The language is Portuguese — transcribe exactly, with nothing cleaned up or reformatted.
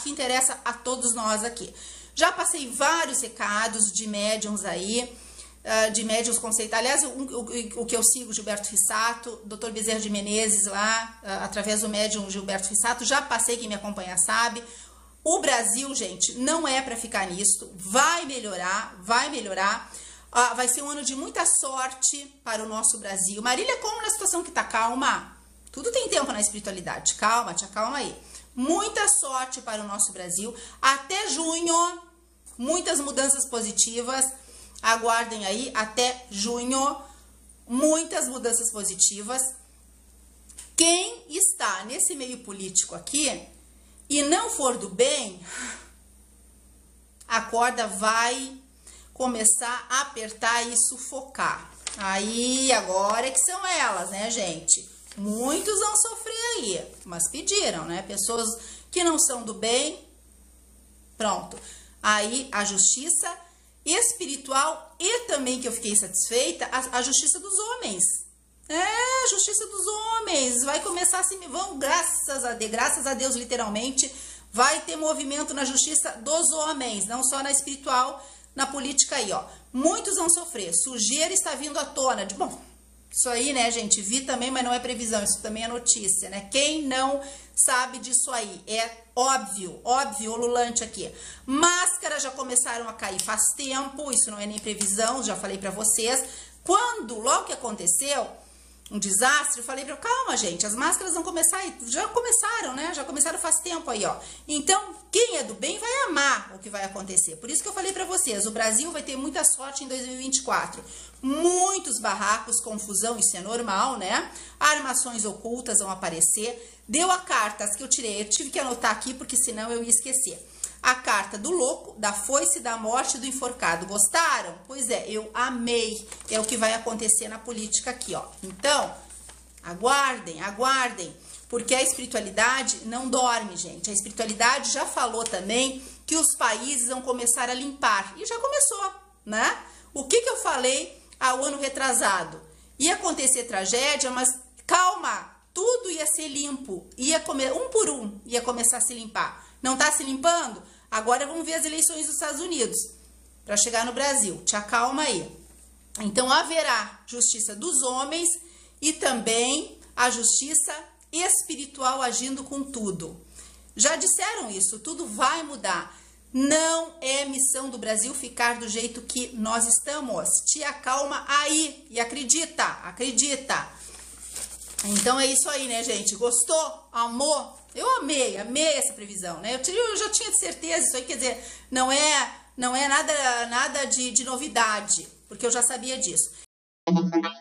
acho que interessa a todos nós aqui. Já passei vários recados de médiums aí, de médiums conceituados. Aliás, o, o, o que eu sigo, Gilberto Fissato, doutor Bezerra de Menezes lá, através do médium Gilberto Fissato, já passei, quem me acompanha sabe. O Brasil, gente, não é para ficar nisso, vai melhorar, vai melhorar. Ah, vai ser um ano de muita sorte para o nosso Brasil. Marília, como na situação que tá? Calma, tudo tem tempo na espiritualidade, calma, te acalma aí. Muita sorte para o nosso Brasil, até junho, muitas mudanças positivas, aguardem aí, até junho, muitas mudanças positivas. Quem está nesse meio político aqui e não for do bem, a corda vai começar a apertar e sufocar. Aí, agora é que são elas, né, gente? Muitos vão sofrer aí, mas pediram, né? Pessoas que não são do bem, pronto. Aí, a justiça espiritual e também, que eu fiquei satisfeita, a, a justiça dos homens. É, a justiça dos homens. Vai começar assim, vão, graças a Deus, graças a Deus, literalmente, vai ter movimento na justiça dos homens, não só na espiritual, na política aí, ó. Muitos vão sofrer. Sujeira está vindo à tona. De, bom, isso aí, né, gente, vi também, mas não é previsão, isso também é notícia, né? Quem não sabe disso aí? É óbvio, óbvio, ululante aqui. Máscaras já começaram a cair faz tempo, isso não é nem previsão, já falei pra vocês. Quando, logo que aconteceu um desastre, eu falei pra, calma, gente, as máscaras vão começar, já começaram, né? Já começaram faz tempo aí, ó. Então, quem é do bem vai amar o que vai acontecer. Por isso que eu falei pra vocês, o Brasil vai ter muita sorte em dois mil e vinte e quatro. Muitos barracos, confusão, isso é normal, né? Armações ocultas vão aparecer. Deu a carta, as que eu tirei, eu tive que anotar aqui, porque senão eu ia esquecer. A carta do louco, da foice, da morte e do enforcado. Gostaram? Pois é, eu amei. É o que vai acontecer na política aqui, ó. Então, aguardem, aguardem. Porque a espiritualidade não dorme, gente. A espiritualidade já falou também que os países vão começar a limpar. E já começou, né? O que que eu falei ao ano retrasado? Ia acontecer tragédia, mas calma, tudo ia ser limpo. Ia comer um por um, ia começar a se limpar. Não tá se limpando? Agora vamos ver as eleições dos Estados Unidos para chegar no Brasil. Te acalma aí. Então haverá justiça dos homens e também a justiça espiritual agindo com tudo. Já disseram isso, tudo vai mudar. Não é missão do Brasil ficar do jeito que nós estamos. Te acalma aí e acredita, acredita. Então é isso aí, né, gente? Gostou? Amou? Eu amei, amei essa previsão, né? Eu, tive, eu já tinha certeza, isso aí quer dizer, não é, não é nada, nada de, de novidade, porque eu já sabia disso.